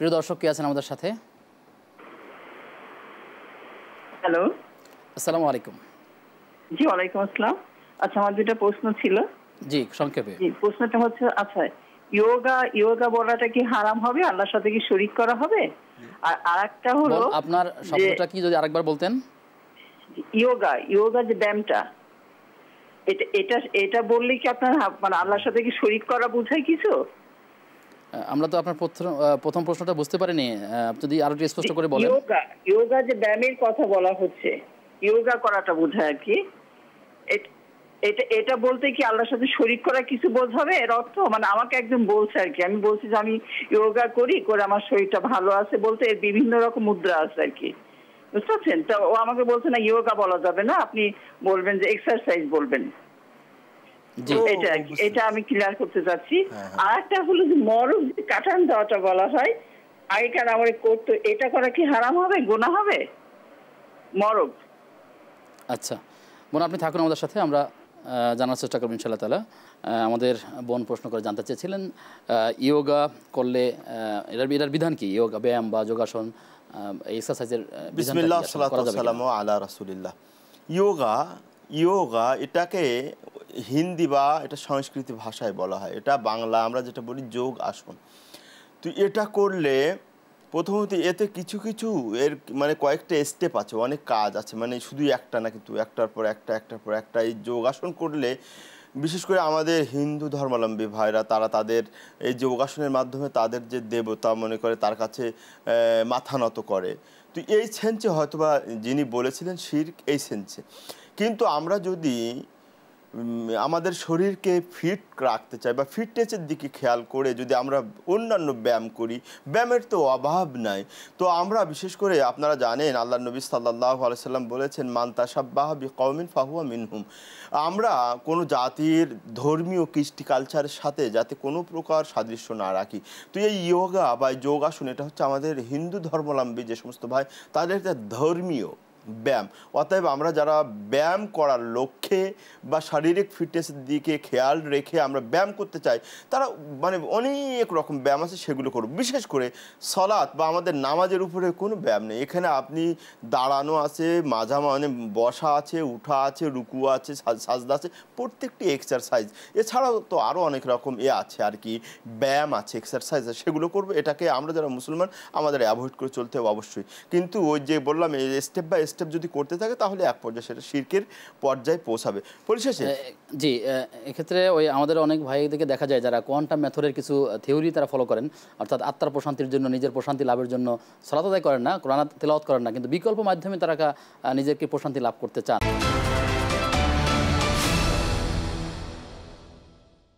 প্রিয় দর্শক কে আছেন আমাদের সাথে? হ্যালো, আসসালামু আলাইকুম। জি ওয়ালাইকুম আসসালাম। আচ্ছা, আমার দুটো প্রশ্ন ছিল। জি, সংক্ষেপে। জি, প্রশ্নটা হচ্ছে, আচ্ছা ইয়োগা বলাটা কি হারাম হবে? আল্লাহর সাথে কি শরীক করা হবে? আর আরেকটা হলো আপনার যে শব্দটা কি যদি আরেকবার বলতেন? ইয়োগা যে ব্যায়ামটা, এটা এটা এটা বললে কি আপনার মানে আল্লাহর সাথে কি শরীক করা বোঝায় কিছু? আমরা তো আপনার প্রথম প্রশ্নটা বুঝতে পারিনি। আপনি যদি আরো একটু স্পষ্ট করে বলেন। ইয়োগা যে ব্যায়ামের কথা বলা হচ্ছে, ইয়োগা করাটা বোঝায় আর কি। এট- এটা এটা বলতে কি আল্লাহর সাথে শরীক করা কিছু বোঝাবে এর অর্থ? মানে আমাকে একদম বলছে আর কি, আমি বলছি যে আমি ইয়োগা করে আমার শরীরটা ভালো আছে বলতে এর বিভিন্ন রকম মুদ্রা আছে আর কি, বুঝতে পারছেন? তো ও আমাকে বলছে না, ইয়োগা বলা যাবে না, আপনি বলবেন যে এক্সারসাইজ বলবেন। জি, এটা আর কি, এটা আমি ক্লিয়ার করতে চাচ্ছি। হ্যাঁ। আর একটা হলো যে মরক যে কাটান দেওয়াটা বলা হয়, আগেকার আমলে করতো, এটা করা কি হারাম হবে, গুনাহ হবে? মরক। আচ্ছা বোন, আপনি থাকুন আমাদের সাথে, আমরা জানার চেষ্টা করব ইনশাআল্লাহ তাআলা। আমাদের বোন প্রশ্ন করে জানতে চেয়েছিলেন ইয়োগা করলে এটার বিধান কি? ইয়োগা ব্যায়াম বা যোগাসন, এক্সারসাইজের বিধানটা কি? বিসমিল্লাহ আসলে সালাতু করা যাবে কিনা? ওয়াসসালামু আলা রাসূলিল্লাহ। ইয়োগা এটাকে হিন্দি বা এটা সংস্কৃত ভাষায় বলা হয়, এটা বাংলা আমরা যেটা বলি যোগ আসন। তো এটা করলে প্রথমত এতে কিছু কিছু এর মানে কয়েকটা স্টেপ আছে, অনেক কাজ আছে, মানে শুধু একটা না, কিন্তু একটার পর একটা এই যোগাসন করলে বিশেষ করে আমাদের হিন্দু ধর্মাবলম্বী ভাইরা তারা তাদের এই যোগাসনের মাধ্যমে তাদের যে দেবতা মনে করে তার কাছে মাথা নত করে। তো এই সেন্সে হয়তোবা যিনি বলেছিলেন শিরক, এই সেন্সে। কিন্তু আমরা যদি আমাদের শরীরকে ফিট রাখতে চাই বা ফিটনেসের দিকে খেয়াল করে যদি আমরা অন্যান্য ব্যায়াম করি, ব্যায়ামের তো অভাব নাই। তো আমরা বিশেষ করে আপনারা জানেন আল্লাহ নবী সাল্লাল্লাহু আলাইহি সাল্লাম বলেছেন, মান তাশাব্বাহা বিকওমিন ফাহুয়া মিনহুম। আমরা কোনো জাতির ধর্মীয় কৃষ্টি কালচারের সাথে যাতে কোনো প্রকার সাদৃশ্য না রাখি। তো এই ইয়োগা বা যোগাসন এটা হচ্ছে আমাদের হিন্দু ধর্মাবলম্বী যে সমস্ত ভাই তাদের একটা ধর্মীয় ব্যায়াম। অতএব আমরা যারা ব্যায়াম করার লক্ষ্যে বা শারীরিক ফিটনেসের দিকে খেয়াল রেখে আমরা ব্যায়াম করতে চাই, তারা মানে অনেক রকম ব্যায়াম আছে, সেগুলো করব। বিশেষ করে সলাৎ বা আমাদের নামাজের উপরে কোনো ব্যায়াম নেই। এখানে আপনি দাঁড়ানো আছে, মানে বসা আছে, উঠা আছে, রুকু আছে, সাজদা আছে, প্রত্যেকটি এক্সারসাইজ। এছাড়াও তো আরও অনেক রকম আছে আর কি, ব্যায়াম আছে, এক্সারসাইজ আছে, সেগুলো করবো। এটাকে আমরা যারা মুসলমান আমাদের অ্যাভয়েড করে চলতে হবে অবশ্যই। কিন্তু ওই যে বললাম স্টেপ বাই স্টেপ যদি করতে থাকে তাহলে এক পর্যায়ে সেটা শিরকের পর্যায়ে পৌঁছাবে। পরিশেষে জি, এক্ষেত্রে ওই আমাদের অনেক ভাইদেরকে দেখা যায় যারা কোয়ান্টাম মেথডের কিছু থিওরি তারা ফলো করেন, অর্থাৎ আত্মার প্রশান্তির জন্য, নিজের প্রশান্তি লাভের জন্য সালাত আদায় করেন না, কোরআন তেলাওয়াত করেন না, কিন্তু বিকল্প মাধ্যমে তারা নিজেকে প্রশান্তি লাভ করতে চান।